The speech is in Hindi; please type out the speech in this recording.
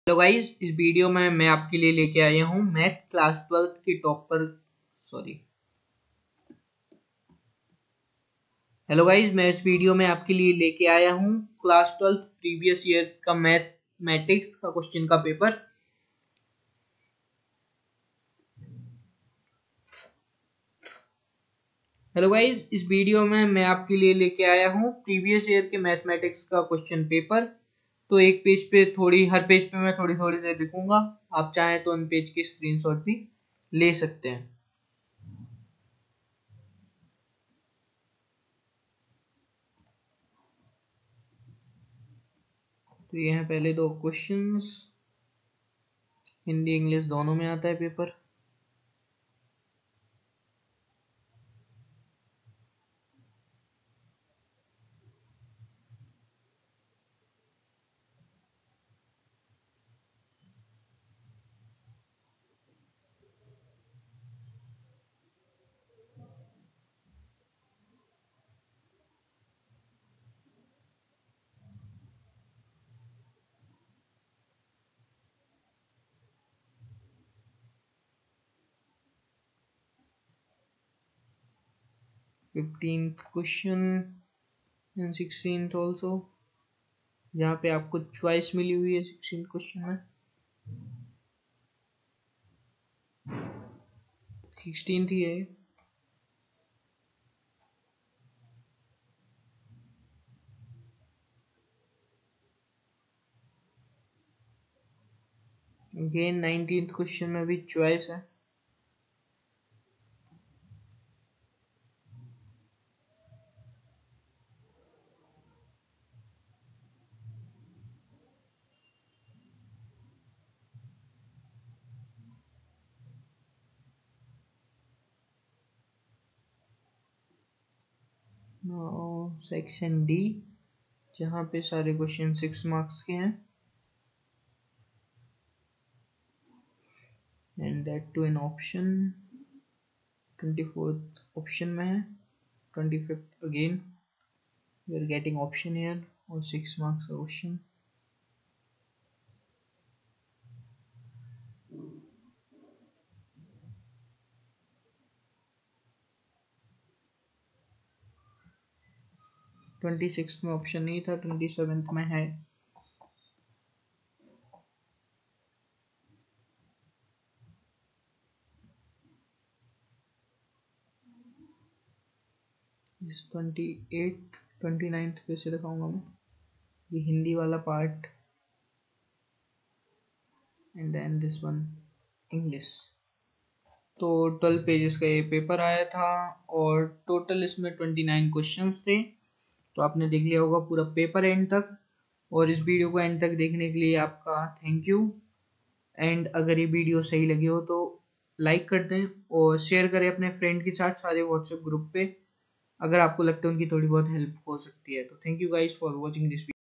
हेलो गाइस, इस वीडियो में मैं आपके लिए लेके आया हूँ मैथ क्लास 12 की टॉपर हेलो गाइस, मैं इस वीडियो में आपके लिए लेके आया हूँ क्लास 12 प्रीवियस ईयर का मैथमेटिक्स का क्वेश्चन का पेपर। हेलो गाइस, इस वीडियो में मैं आपके लिए लेके आया हूँ प्रीवियस ईयर के मैथमेटिक्स का क्वेश्चन पेपर। तो एक पेज पे हर पेज पे मैं थोड़ी थोड़ी देर लिखूंगा। आप चाहें तो उन पेज की स्क्रीनशॉट भी ले सकते हैं। तो ये हैं पहले दो क्वेश्चंस। हिंदी इंग्लिश दोनों में आता है paper. Fifteenth question and 16th also. यहाँ पे आपको चॉइस मिली हुई है 16th क्वेश्चन में। 16th ही है। अगेन 19th क्वेश्चन में भी चॉइस है। सेक्शन डी, जहाँ पे सारे क्वेश्चन 6 मार्क्स के हैं and that too an option. 24th option में है। 25th again we are getting option here और 6 मार्क्स का क्वेश्चन। ट्वेंटी सिक्स में ऑप्शन नहीं था, 27th में है। इस 28th 29th कैसे दिखाऊंगा मैं, ये हिंदी वाला part and then this one English. तो 12 पेजेस का ये पेपर आया था और टोटल इसमें 29 क्वेश्चंस थे। तो आपने देख लिया होगा पूरा पेपर एंड तक, और इस वीडियो को एंड तक देखने के लिए आपका थैंक यू। एंड अगर ये वीडियो सही लगी हो तो लाइक कर दें और शेयर करें अपने फ्रेंड के साथ सारे व्हाट्सएप ग्रुप पे, अगर आपको लगता है उनकी थोड़ी बहुत हेल्प हो सकती है। तो thank you guys for watching this video.